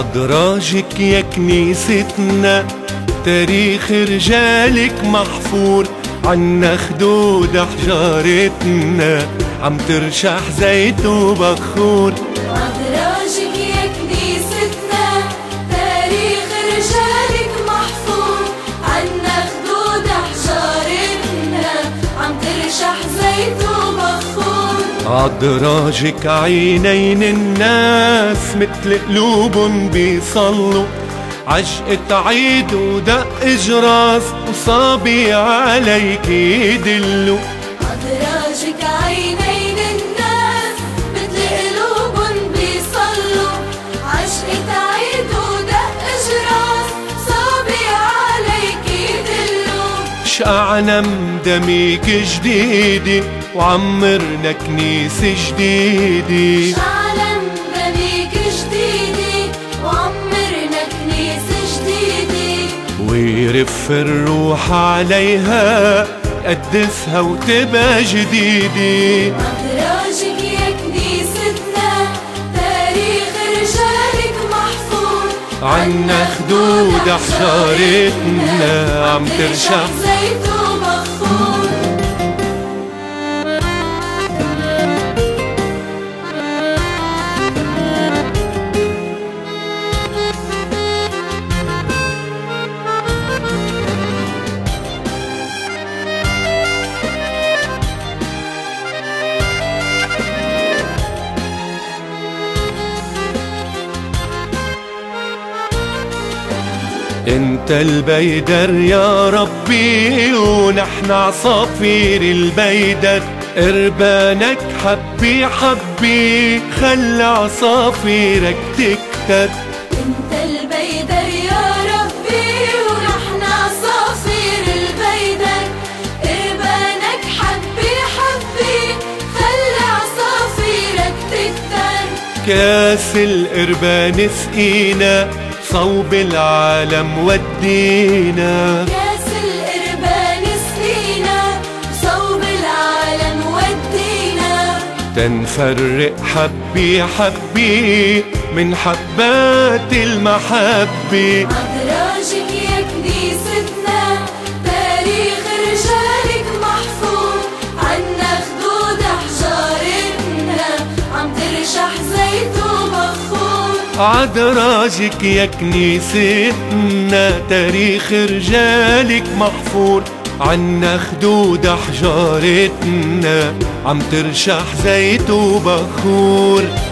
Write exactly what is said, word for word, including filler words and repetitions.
عدراجك يا كنيستنا تاريخ رجالك محفور، عنا خدود حجارتنا عم ترشح زيت وبخور. عدراجك يا كنيستنا تاريخ رجالك محفور، عنا خدود حجارتنا عم ترشح زيت وبخور. عدراجك عينين الناس متل قلوبن بيصلوا، عشقة عيد ودق جراس وصابي عليك يدلوا. عدراجك عينين الناس متل قلوبن بيصلوا، عشقة عيد ودق جراس صابي عليك يدلوا. شقعنا مدميك جديدة وعمرنا كنيسة جديدة، شقعنا مدميك جديدة وعمرنا كنيسة جديدة. ويرف الروح عليها قدسها وتبقى جديدة. عدراجك يا كنيستنا تاريخ رجالك محفور، عنا خدود حجارتنا عم ترشح زيت وبخور. انت البيدر يا ربي ونحن عصافير البيدر، قربانك حبي حبي خلي عصافيرك تكتر. انت البيدر يا ربي ونحن عصافير البيدر، قربانك حبي حبي خلي عصافيرك تكتر. كاس القربان سقينا صوب العالم ودينا، كاس القربان سقينا صوب العالم ودينا. تنفرق حبي حبي من حبات المحبة. عدراجك يا كنيستنا تاريخ رجالك محفور، عنا خدود حجارتنا عم ترشح زيت وبخور. عدراجك يا كنيستنا تاريخ رجالك محفور، عنا خدود حجارتنا عم ترشح زيت وبخور.